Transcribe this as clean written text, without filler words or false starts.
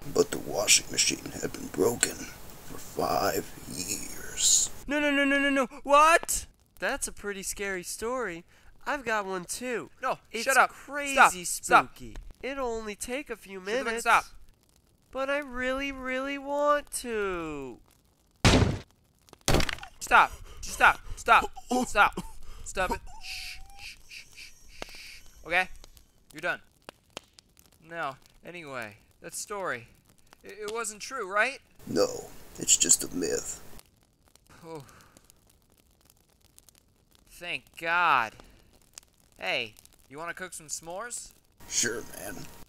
But the washing machine had been broken for 5 years. No. What? That's a pretty scary story. I've got one too. No, It's shut up. crazy Stop. spooky. It'll only take a few Shoot the minutes. Stop. But I really want to. Stop. Stop it. Shh. Okay? You're done. No, anyway, that story. It wasn't true, right? No, it's just a myth. Oh. Thank God. Hey, you want to cook some s'mores? Sure, man.